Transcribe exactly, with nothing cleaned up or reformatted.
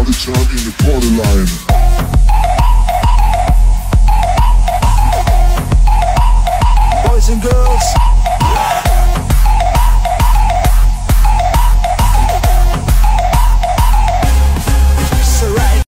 party time in the party line. Boys and girls,